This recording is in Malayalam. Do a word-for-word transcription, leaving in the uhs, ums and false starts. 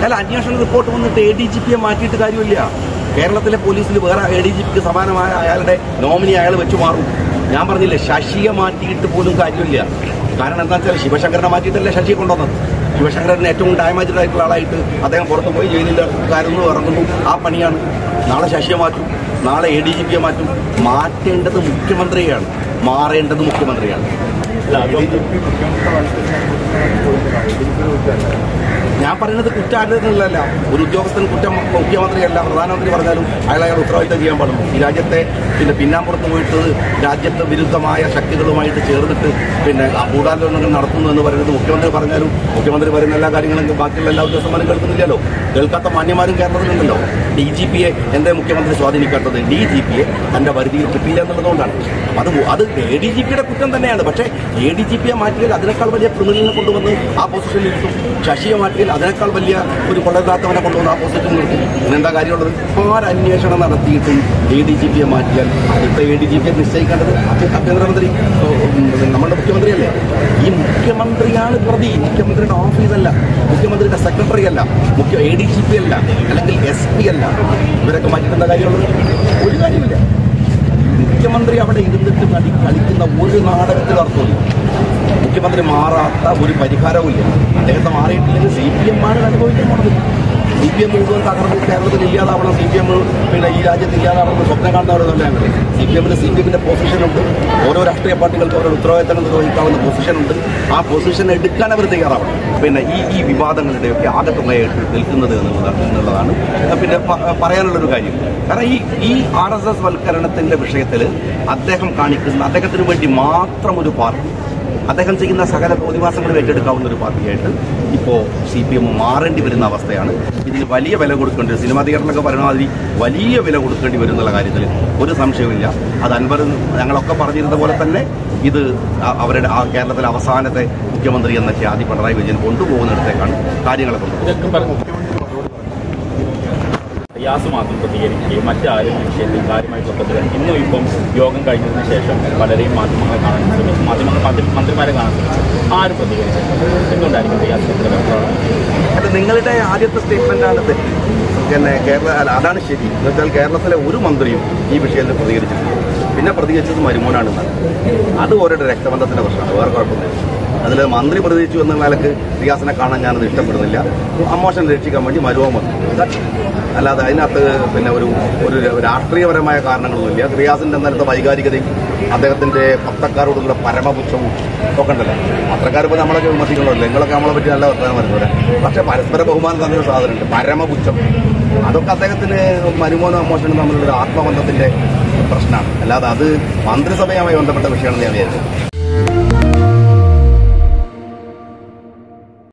അല്ല, അന്വേഷണ റിപ്പോർട്ട് വന്നിട്ട് എ ഡി ജി പിയെ മാറ്റിയിട്ട് കാര്യമില്ല. കേരളത്തിലെ പോലീസിൽ വേറെ എ ഡി ജി പിക്ക് സമാനമായ അയാളുടെ നോമിനി അയാൾ വെച്ച് മാറും. ഞാൻ പറഞ്ഞില്ലേ, ശശിയെ മാറ്റിയിട്ട് പോലും കാര്യമില്ല. കാരണം എന്താ വെച്ചാൽ ശിവശങ്കരനെ മാറ്റിയിട്ടല്ലേ ശശിയെ കൊണ്ടുവന്നത്. ശിവശങ്കരന് ഏറ്റവും ഡാമേജ്ഡ് ആയിട്ടുള്ള ആളായിട്ട് അദ്ദേഹം പുറത്ത് പോയി ജയിലിൽ കയറുന്നു ഇറങ്ങുന്നു. ആ പണിയാണ്. നാളെ ശശിയെ മാറ്റും, നാളെ എ ഡി ജി പിയെ മാറ്റും. മാറ്റേണ്ടത് മുഖ്യമന്ത്രിയാണ്, മാറേണ്ടത് മുഖ്യമന്ത്രിയാണ്. ഞാൻ പറയുന്നത് കുറ്റാരുന്നല്ല. ഒരു ഉദ്യോഗസ്ഥൻ കുറ്റം മുഖ്യമന്ത്രിയല്ല, പ്രധാനമന്ത്രി പറഞ്ഞാലും അയാൾ അയാൾ ഉത്തരവാദിത്തം ചെയ്യാൻ പാടുള്ളൂ. ഈ രാജ്യത്തെ പിന്നെ പിന്നാമ്പുറത്ത് പോയിട്ട് രാജ്യത്ത് വിരുദ്ധമായ ശക്തികളുമായിട്ട് ചേർന്നിട്ട് പിന്നെ ഗൂഢാലോചനകൾ നടത്തുന്നു എന്ന് പറയുന്നത് മുഖ്യമന്ത്രി പറഞ്ഞാലും മുഖ്യമന്ത്രി പറയുന്ന എല്ലാ കാര്യങ്ങളും ബാക്കിയുള്ള എല്ലാ ഉദ്യോഗസ്ഥന്മാരും കേൾക്കുന്നില്ലല്ലോ. കേൾക്കാത്ത മാന്യന്മാരും കേരളത്തിലുണ്ടല്ലോ. ഡി ജി പിയെ എന്റെ മുഖ്യമന്ത്രി സ്വാധീനിക്കാത്തത് ഡി ജി പിയെ തന്റെ പരിധിയിൽ കിട്ടില്ല എന്നുള്ളതുകൊണ്ടാണ്. അത് അത് എ ഡി ജി പിയുടെ കുറ്റം തന്നെയാണ്. പക്ഷേ എ ഡി ജി പിയെ മാറ്റിയാൽ അതിനേക്കാൾ വലിയ ക്രിമിനലിനെ കൊണ്ടുവന്ന് ആ പൊസിഷനിൽ ഇരുത്തും. ശശിയെ മാറ്റിയാൽ അതിനേക്കാൾ വലിയ ഒരു കൊള്ളരുതാത്തവനെ കൊണ്ടുവന്ന് ആ പൊസിഷനിൽ നിർത്തും. ഇതിനെന്താ കാര്യമുള്ളത്? ആരന്വേഷണം നടത്തിയിട്ടും എ ഡി ജി പിയെ മാറ്റിയാൽ അടുത്ത എ ഡി ജി പിയെ നിശ്ചയിക്കേണ്ടത് ആഭ്യന്തരമന്ത്രി, നമ്മുടെ മുഖ്യമന്ത്രിയല്ലേ. ഈ മുഖ്യമന്ത്രിയാണ് പ്രതി. മുഖ്യമന്ത്രിയുടെ ഓഫീസല്ല, മുഖ്യമന്ത്രിയുടെ സെക്രട്ടറി അല്ല, മുഖ്യ എ ഡി ജി പി അല്ല, അല്ലെങ്കിൽ എസ് പി അല്ല. ഇവരൊക്കെ മാറ്റിയിട്ടെന്താ കാര്യമുള്ളത്? ഒരു കാര്യമില്ല. മുഖ്യമന്ത്രി അവിടെ ഇരുന്നിട്ട് നടി കളിക്കുന്ന ഒരു നാടകത്തിൽ അർത്ഥമില്ല. മുഖ്യമന്ത്രി മാറാത്ത ഒരു പരിഹാരവുമില്ല. അദ്ദേഹത്തെ മാറിയിട്ടില്ലെങ്കിൽ സി പി എം ആണ് അനുഭവിക്കാൻ പോണത്. സി പി എം മുഴുവൻ തകർന്ന് കേരളത്തിൽ ഇല്ലാതാവണം, സി പി എം പിന്നെ ഈ രാജ്യത്ത് ഇല്ലാതാവണം സ്വപ്നം കാണുന്നവരല്ല ഞങ്ങൾ. സി പി എമ്മിന് സി പി എമ്മിന്റെ പൊസിഷനുണ്ട്. ഓരോ രാഷ്ട്രീയ പാർട്ടികൾക്ക് ഓരോ ഉത്തരവാദിത്തങ്ങൾ നിർവഹിക്കാവുന്ന പൊസിഷനുണ്ട്. ആ പൊസിഷൻ എടുക്കാൻ അവർ തയ്യാറാവണം. പിന്നെ ഈ ഈ വിവാദങ്ങളുടെയൊക്കെ ആകത്തുകയായിട്ട് നിൽക്കുന്നത് എന്നുള്ളതാണ് എന്നുള്ളതാണ് പിന്നെ പറയാനുള്ളൊരു കാര്യം. കാരണം ഈ ഈ ആർ എസ് എസ് വൽക്കരണത്തിന്റെ വിഷയത്തിൽ അദ്ദേഹം കാണിക്കുന്ന അദ്ദേഹത്തിന് വേണ്ടി മാത്രം ഒരു പാർട്ടി, അദ്ദേഹം ചെയ്യുന്ന സകല പ്രതിഭാസങ്ങളും ഏറ്റെടുക്കാവുന്ന ഒരു പാർട്ടിയായിട്ട് ഇപ്പോൾ സി പി എം മാറേണ്ടി വരുന്ന അവസ്ഥയാണ്. ഇതിന് വലിയ വില കൊടുക്കേണ്ടി, സിനിമാ തിയേറ്ററിലൊക്കെ പറയുന്ന വലിയ വില കൊടുക്കേണ്ടി വരും എന്നുള്ള കാര്യത്തിൽ ഒരു സംശയവുമില്ല. അത് അൻവർ ഞങ്ങളൊക്കെ പറഞ്ഞിരുന്ന പോലെ തന്നെ ഇത് അവരുടെ ആ കേരളത്തിലെ അവസാനത്തെ മുഖ്യമന്ത്രി എന്ന ഖ്യാതി പിണറായി വിജയൻ കൊണ്ടുപോകുന്നിടത്തേക്കാണ് കാര്യങ്ങളെ കൊണ്ടുപോകുന്നത്. റിയാസ് മാത്രം പ്രതികരിക്കുകയും മറ്റാരും വിഷയത്തിൽ കാര്യമായി പക്കത്തിൽ ഇന്നും ഇപ്പം യോഗം കഴിഞ്ഞതിന് ശേഷം പലരെയും മാധ്യമങ്ങളെ കാണാൻ ശ്രമിച്ചു, മാധ്യമങ്ങൾ മന്ത്രിമാരെ കാണാൻ ശ്രമിച്ചു. ആരും പ്രതികരിച്ചു. എന്തുകൊണ്ടായിരിക്കും റിയാസിന്റെ അത് നിങ്ങളുടെ ആദ്യത്തെ സ്റ്റേറ്റ്മെന്റാണ് തെറ്റി. പിന്നെ കേരള അതാണ് ശരി. എന്ന് വെച്ചാൽ കേരളത്തിലെ ഒരു മന്ത്രിയും ഈ വിഷയത്തിൽ പ്രതികരിച്ചിട്ടില്ല. പിന്നെ പ്രതികരിച്ചത് മരുമോനാണെന്നാണ്. അത് ഓരോരുടെ രക്തബന്ധത്തിന്റെ പ്രശ്നമാണ്, വേറെ കുഴപ്പമൊന്നുമില്ല. അതിൽ മന്ത്രി പ്രതികരിച്ചു എന്ന നിലക്ക് റിയാസിനെ കാണാൻ ഞാനത് ഇഷ്ടപ്പെടുന്നില്ല. അമ്മോഷൻ രക്ഷിക്കാൻ വേണ്ടി മരുമോൻ വന്നു. അല്ലാതെ അതിനകത്ത് പിന്നെ ഒരു ഒരു രാഷ്ട്രീയപരമായ കാരണങ്ങളൊന്നുമില്ല. റിയാസിന്റെ അന്നേരത്തെ വൈകാരികതയും അദ്ദേഹത്തിന്റെ പത്രക്കാരോടുള്ള പരമപുച്ഛവും ഒക്കെ ഉണ്ടല്ലോ. പത്രക്കാർ ഇപ്പോൾ നമ്മളൊക്കെ വിമർശിക്കണമല്ലോ, നിങ്ങളൊക്കെ നമ്മളെ പറ്റി നല്ല വർത്തമാനം വരുന്നവരെ. പക്ഷെ പരസ്പര ബഹുമാനം തന്നൊരു സാധനമുണ്ട്, പരമപുച്ഛം. അതൊക്കെ അദ്ദേഹത്തിന് മരുമോനും അമ്മോഷനും തമ്മിലുള്ള ആത്മബന്ധത്തിന്റെ പ്രശ്നമാണ്. അല്ലാതെ അത് മന്ത്രിസഭയുമായി ബന്ധപ്പെട്ട വിഷയമാണെന്ന് ഞാൻ വിചാരിച്ചു.